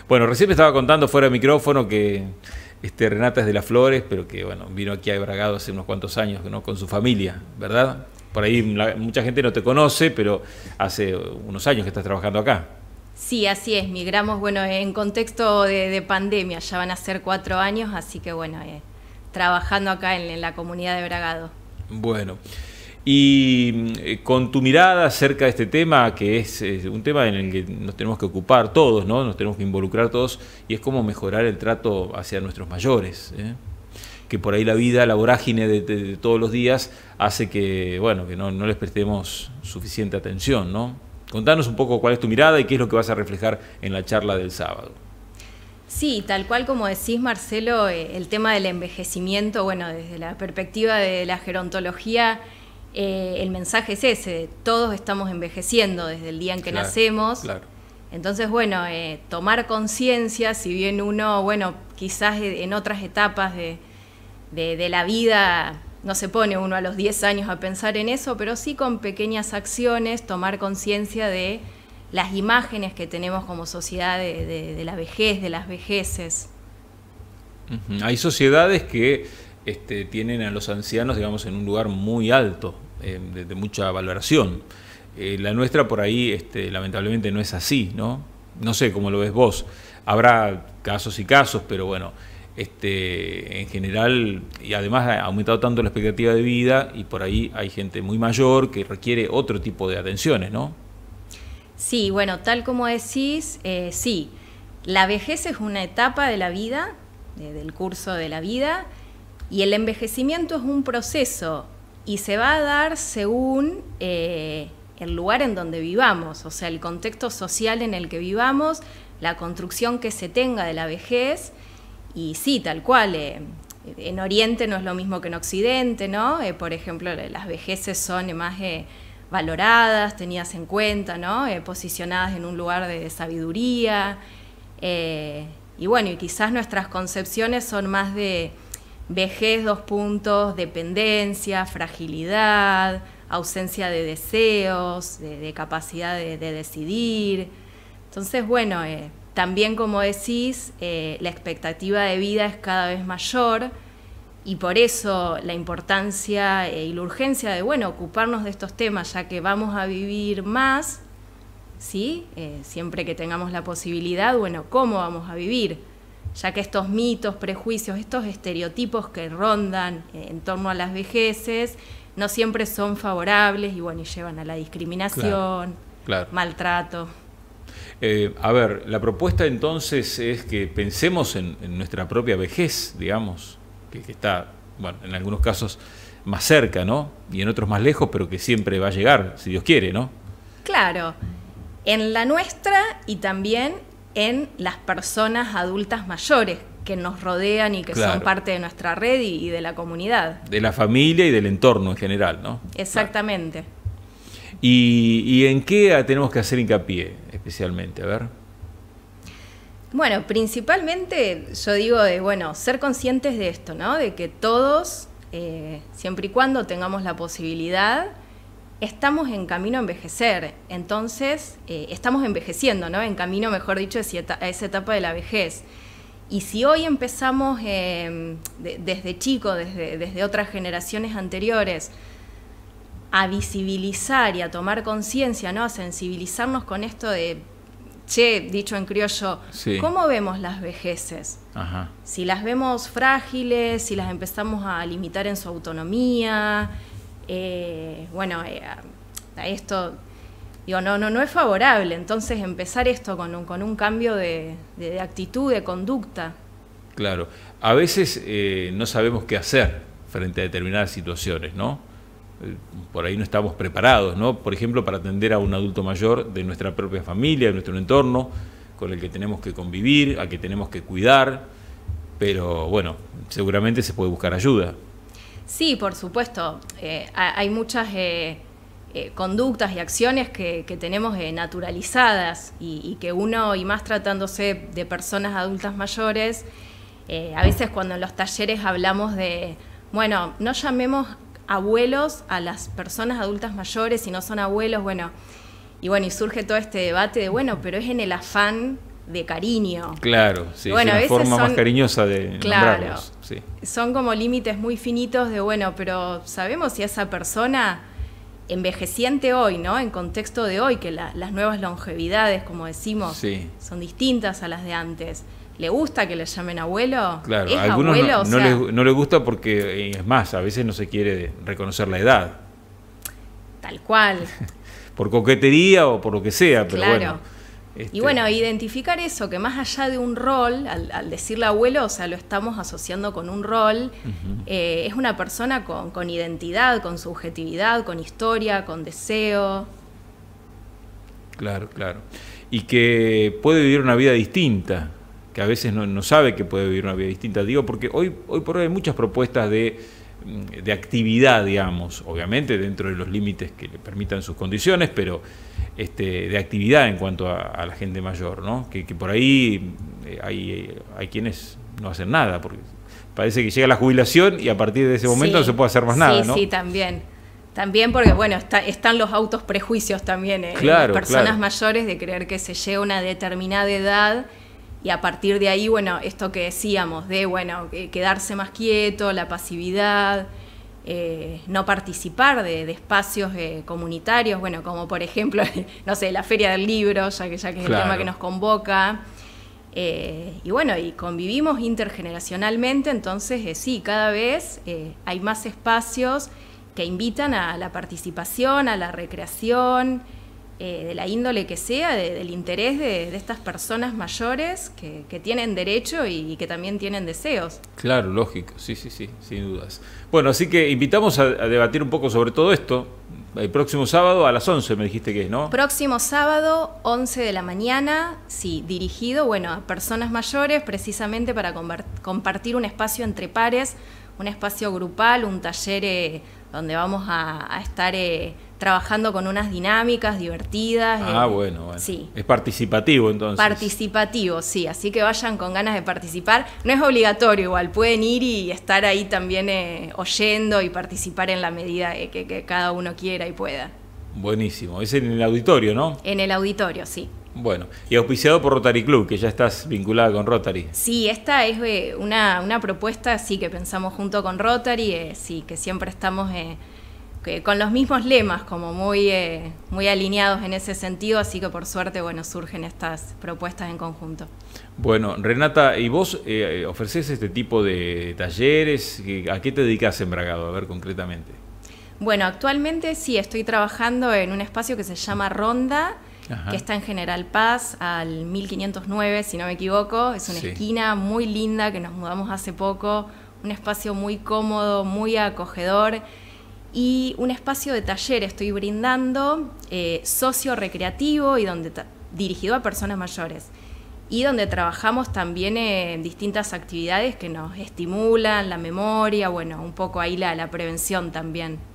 Bueno, recién me estaba contando fuera de micrófono que Renata es de Las Flores, pero que bueno, vino aquí a Bragado hace unos cuantos años, ¿no? Con su familia, ¿verdad? Por ahí mucha gente no te conoce, pero hace unos años que estás trabajando acá. Sí, así es. Migramos, bueno, en contexto de pandemia, ya van a ser 4 años, así que bueno, trabajando acá en la comunidad de Bragado. Bueno, y con tu mirada acerca de este tema, que es un tema en el que nos tenemos que ocupar todos, ¿no? Nos tenemos que involucrar todos, y es cómo mejorar el trato hacia nuestros mayores, ¿eh? Que por ahí la vida, la vorágine de todos los días hace que, bueno, que no les prestemos suficiente atención, ¿no? Contanos un poco cuál es tu mirada y qué es lo que vas a reflejar en la charla del sábado. Sí, tal cual como decís, Marcelo, el tema del envejecimiento, bueno, desde la perspectiva de la gerontología, el mensaje es ese: todos estamos envejeciendo desde el día en que nacemos. Claro. Entonces, bueno, tomar conciencia, si bien uno, bueno, quizás en otras etapas de la vida no se pone uno a los 10 años a pensar en eso, pero sí con pequeñas acciones tomar conciencia de las imágenes que tenemos como sociedad de la vejez, de las vejeces. Hay sociedades que tienen a los ancianos, digamos, en un lugar muy alto, de mucha valoración. La nuestra por ahí, lamentablemente, no es así, ¿no? No sé cómo lo ves vos. Habrá casos y casos, pero bueno, en general, y además ha aumentado tanto la expectativa de vida, y por ahí hay gente muy mayor que requiere otro tipo de atenciones, ¿no? Sí, bueno, tal como decís, sí, la vejez es una etapa de la vida, del curso de la vida, y el envejecimiento es un proceso, y se va a dar según el lugar en donde vivamos, o sea, el contexto social en el que vivamos, la construcción que se tenga de la vejez. Y sí, tal cual, en Oriente no es lo mismo que en Occidente, ¿no? Por ejemplo, las vejeces son más valoradas, tenidas en cuenta, ¿no? Posicionadas en un lugar de sabiduría. Y bueno, y quizás nuestras concepciones son más de vejez, dependencia, fragilidad, ausencia de deseos, de capacidad de decidir. Entonces, bueno, también, como decís, la expectativa de vida es cada vez mayor, y por eso la importancia y la urgencia de, bueno, ocuparnos de estos temas, ya que vamos a vivir más, ¿sí? Siempre que tengamos la posibilidad, bueno, ¿cómo vamos a vivir? Ya que estos mitos, prejuicios, estos estereotipos que rondan en torno a las vejeces no siempre son favorables y, bueno, y llevan a la discriminación, claro. Maltrato. A ver, la propuesta entonces es que pensemos en nuestra propia vejez, digamos, que está, bueno, en algunos casos más cerca, ¿no? Y en otros más lejos, pero que siempre va a llegar, si Dios quiere, ¿no? Claro, en la nuestra y también en las personas adultas mayores que nos rodean y que son parte de nuestra red y de la comunidad. De la familia y del entorno en general, ¿no? Exactamente. Claro. ¿Y en qué tenemos que hacer hincapié especialmente? A ver. Bueno, principalmente yo digo bueno, ser conscientes de esto, ¿no? De que todos, siempre y cuando tengamos la posibilidad, estamos en camino a envejecer. Entonces, estamos envejeciendo, ¿no? En camino, mejor dicho, a esa etapa de la vejez. Y si hoy empezamos desde chicos, desde otras generaciones anteriores, a visibilizar y a tomar conciencia, ¿no? A sensibilizarnos con esto de, dicho en criollo, sí. ¿Cómo vemos las vejeces? Ajá. Si las vemos frágiles, si las empezamos a limitar en su autonomía, a esto, digo, no es favorable. Entonces empezar esto con un cambio de actitud, de conducta. Claro, a veces no sabemos qué hacer frente a determinadas situaciones, ¿no? Por ahí no estamos preparados, ¿no? Por ejemplo, para atender a un adulto mayor de nuestra propia familia, de nuestro entorno, con el que tenemos que convivir, a que tenemos que cuidar, pero bueno, seguramente se puede buscar ayuda. Sí, por supuesto. Hay muchas conductas y acciones que tenemos naturalizadas y que uno, y más tratándose de personas adultas mayores, a veces cuando en los talleres hablamos de, bueno, no llamemos abuelos a las personas adultas mayores, si no son abuelos, y surge todo este debate de, bueno, pero es en el afán de cariño. Claro, sí, bueno, es una forma más cariñosa de nombrarlos. Sí. Son como límites muy finitos de, bueno, pero sabemos si esa persona envejeciente hoy, ¿no? En contexto de hoy, que las nuevas longevidades, como decimos, sí, son distintas a las de antes. ¿Le gusta que le llamen abuelo? Claro, ¿Es a algunos abuelo? no les gusta porque, es más, a veces no se quiere reconocer la edad. Tal cual. Por coquetería o por lo que sea, pero claro. bueno. Y bueno, identificar eso, que más allá de un rol, al decirle abuelo, o sea, lo estamos asociando con un rol, es una persona con identidad, con subjetividad, con historia, con deseo. Claro, claro. Y que puede vivir una vida distinta, que a veces no sabe que puede vivir una vida distinta. Digo, porque hoy por hoy hay muchas propuestas de actividad, digamos, obviamente dentro de los límites que le permitan sus condiciones, pero de actividad en cuanto a la gente mayor, ¿no? Que por ahí hay quienes no hacen nada, porque parece que llega la jubilación y a partir de ese momento no se puede hacer más nada, ¿no? Sí, también. También porque, bueno, están los autos prejuicios también en claro, las personas claro. mayores de creer que se llega a una determinada edad y a partir de ahí, bueno, esto que decíamos de, bueno, quedarse más quieto, la pasividad, no participar de espacios comunitarios, bueno, como por ejemplo, no sé, la Feria del Libro, ya que es el tema que nos convoca. Y bueno, y convivimos intergeneracionalmente, entonces sí, cada vez hay más espacios que invitan a la participación, a la recreación, de la índole que sea, del interés de estas personas mayores que tienen derecho y que también tienen deseos. Claro, lógico, sí, sin dudas. Bueno, así que invitamos a debatir un poco sobre todo esto. El próximo sábado a las 11 me dijiste que es, ¿no? Próximo sábado, 11 de la mañana, sí, dirigido, bueno, a personas mayores, precisamente para compartir un espacio entre pares, un espacio grupal, un taller donde vamos a estar trabajando con unas dinámicas divertidas. Bueno. Sí. Es participativo entonces. Participativo, sí, así que vayan con ganas de participar. No es obligatorio igual, pueden ir y estar ahí también oyendo y participar en la medida que cada uno quiera y pueda. Buenísimo, es en el auditorio, ¿no? En el auditorio, sí. Bueno, y auspiciado por Rotary Club, que ya estás vinculada con Rotary. Sí, esta es una propuesta sí, que pensamos junto con Rotary, sí, que siempre estamos con los mismos lemas, como muy alineados en ese sentido, así que por suerte, bueno, surgen estas propuestas en conjunto. Bueno, Renata, ¿y vos ofrecés este tipo de talleres? ¿A qué te dedicás en Bragado? A ver, concretamente. Bueno, actualmente sí, estoy trabajando en un espacio que se llama Ronda, Ajá. que está en General Paz, al 1509, si no me equivoco. Es una esquina muy linda que nos mudamos hace poco, un espacio muy cómodo, muy acogedor y un espacio de taller estoy brindando, socio-recreativo y dirigido a personas mayores. Y donde trabajamos también en distintas actividades que nos estimulan la memoria, bueno, un poco ahí la prevención también.